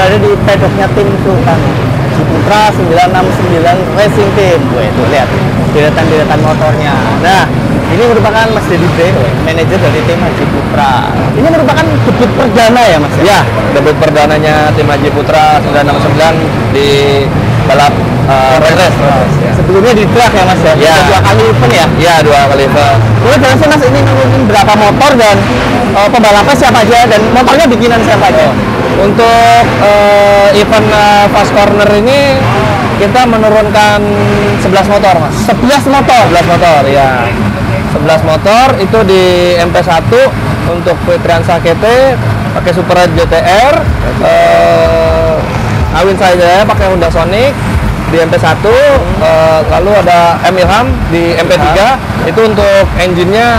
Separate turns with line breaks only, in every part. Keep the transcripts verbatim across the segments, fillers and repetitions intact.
berada di pedoknya tim Sultan Ciputra sembilan enam sembilan Racing Team. Wah, itu lihat deretan-deretan motornya. Nah, ini merupakan Mas Dedi Bre, manajer dari tim Haji Putra. Ini merupakan debut perdana ya, Mas?
Ya, debut perdananya tim Haji Putra sembilan enam sembilan di balap uh, road race.
Ya. Sebelumnya di drag ya, Mas? Ya,
ya.
Dua kali event ya?
Iya, dua kali event.
Boleh jelasin, Mas, ini ngomongin berapa motor dan uh, pembalapnya siapa aja dan motornya bikinan siapa aja?
Oh. Untuk uh, event uh, Fast Corner ini kita menurunkan sebelas motor, Mas.
sebelas motor?
sebelas motor, ya. sebelas motor itu di M P satu untuk Fitriansa K T pakai Super Red G T R. Uh, Awin saya pakai Honda Sonic di M P satu, hmm. uh, lalu ada M Ilham di M P tiga. Hmm. Itu untuk engine-nya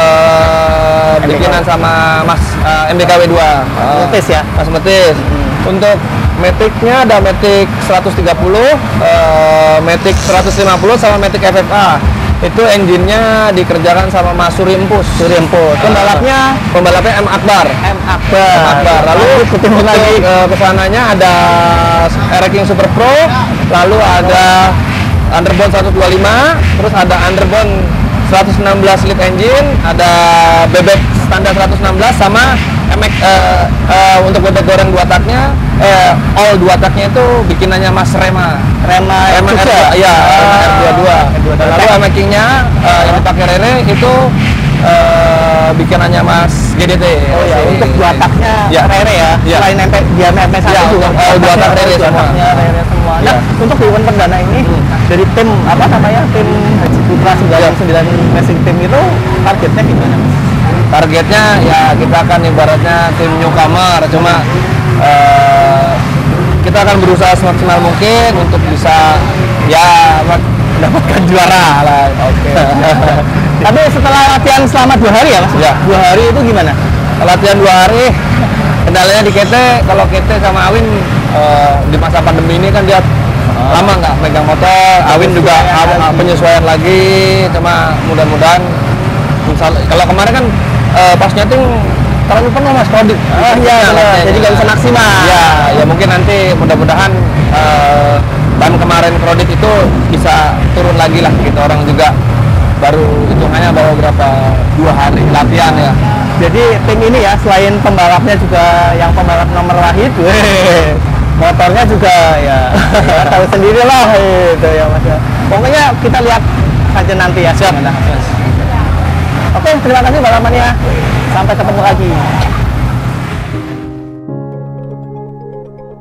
uh, bikinan sama Mas uh, M B K W dua.
Uh, Metis ya?
Mas Metis. Hmm. Untuk Matic-nya ada Matic seratus tiga puluh, uh, Matic seratus lima puluh sama Matic F F A. Itu engine-nya dikerjakan sama Mas Suri Empus.
Suri Empus. Pembalapnya?
Uh, pembalapnya M Akbar.
M Akbar.
M Akbar. Lalu
untuk
lagi uh, kesananya ada Air King Super Pro, lalu ada Underbone seratus dua puluh lima, terus ada Underbone seratus enam belas lead engine, ada bebek standar seratus enam belas sama M X uh, uh, untuk bebek goreng dua taknya, eh, all dua taknya itu bikinannya Mas Rema.
Rema
Rema R dua, iya, Rema R dua puluh dua. Lalu M X King-nya uh, yang dipakai Rene itu uh, bikinannya Mas G D T.
Oh ya,
si,
untuk dua taknya
ya.
Rere ya.
Ya.
Selain M P dia M P satu
ya,
juga.
All dua tak Rere semua.
Rere semua.
Ya.
Nah, untuk di event perdana ini hmm. dari tim apa namanya? Tim Haji Putra sembilan enam sembilan Racing Team itu targetnya gimana, Mas?
Targetnya ya kita akan ibaratnya tim newcomer, cuma uh, kita akan berusaha semaksimal mungkin untuk bisa ya mendapatkan juara lah.
Oke. Okay. Tapi setelah latihan selama dua hari ya, Mas?
Ya.
Dua hari itu gimana?
Latihan dua hari, kendalanya di K T, kalau K T sama Awin uh, di masa pandemi ini kan dia oh. lama nggak megang motor. Awin juga uh, penyesuaian lagi, cuma mudah-mudahan kalau kemarin kan uh, pas nyeting terlalu penuh Mas Kodik.
Oh iya, nah, jadi nggak bisa maksimal.
Ya, ya mungkin nanti mudah-mudahan uh, ban kemarin kredit itu bisa turun lagi lah gitu, orang juga baru hitungannya baru berapa dua hari latihan ya.
Jadi tim ini ya selain pembalapnya juga yang pembalap nomor wahid, motornya juga ya, ya tahu sendiri lah itu ya Mas. Pokoknya kita lihat saja nanti ya.
Siap.
Oke, terima kasih balapannya. Sampai ketemu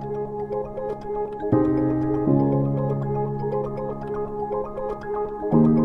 lagi.